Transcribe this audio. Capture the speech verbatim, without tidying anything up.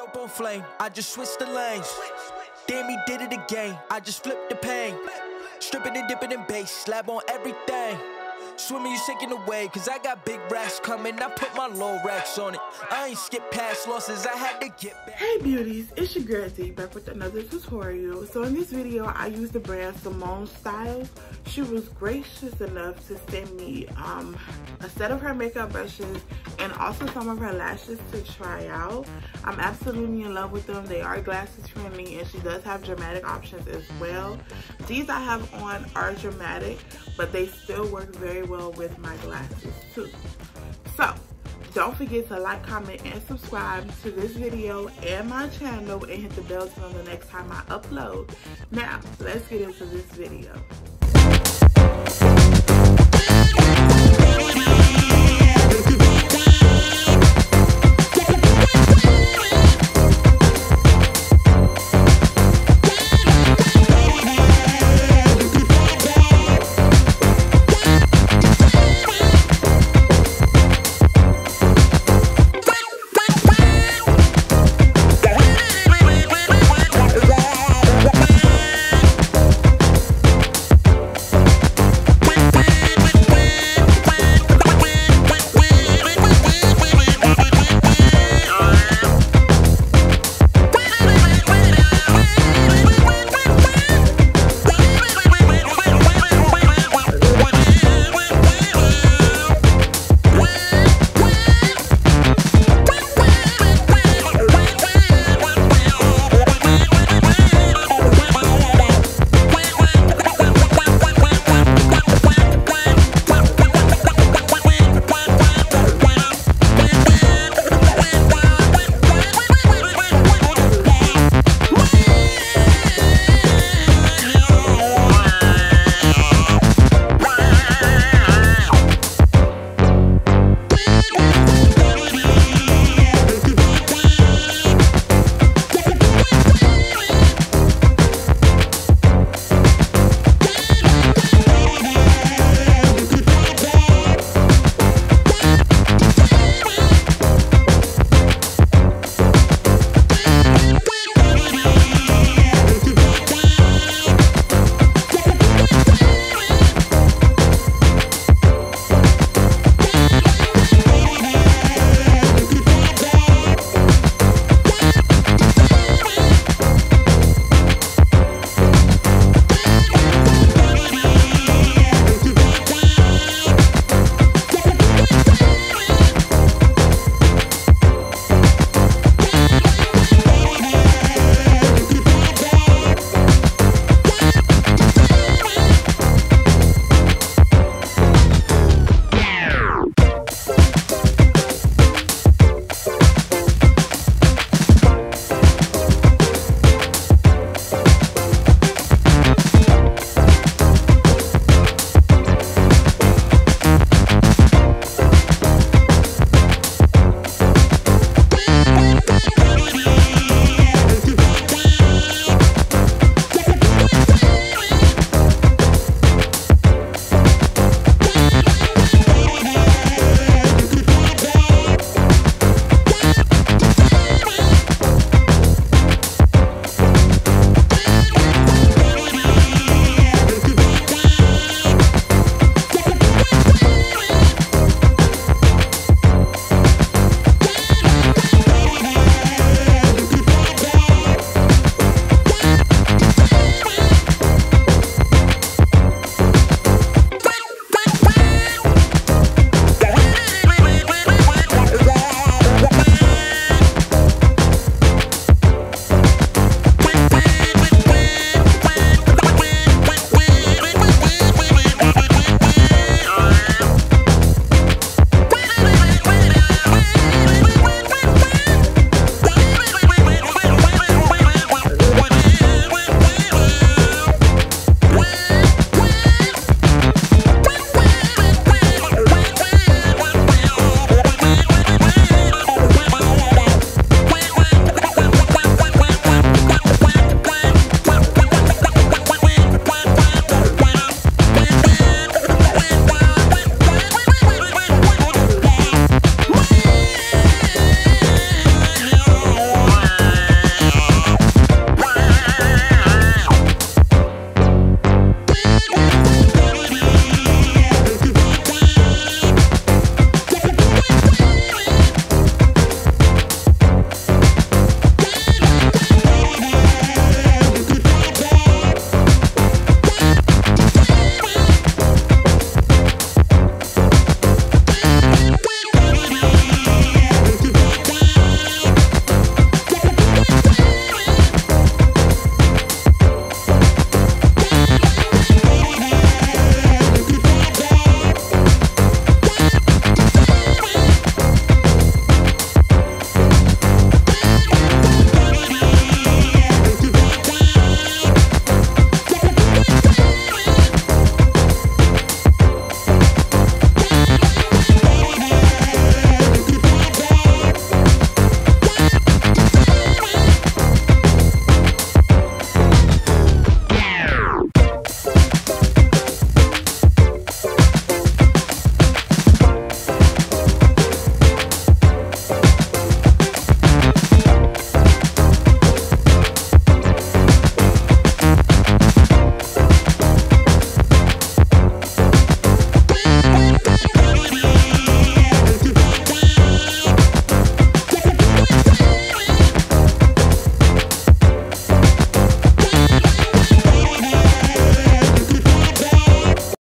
Dope on flame, I just switched the lanes. Damn, he did it again, I just flipped the pain. Stripping and dipping in bass, slab on everything. Swimming, you sinking away, cause I got big racks coming. I put my low racks on it. I ain't skip past losses, I had to get back. Hey beauties, it's your girl D back with another tutorial. So in this video, I used the brand Simone Styles. She was gracious enough to send me um, a set of her makeup brushes and also some of her lashes to try out. I'm absolutely in love with them. They are glasses friendly and she does have dramatic options as well. These I have on are dramatic, but they still work very well with my glasses too. So don't forget to like, comment, and subscribe to this video and my channel and hit the bell to know the next time I upload. Now let's get into this video.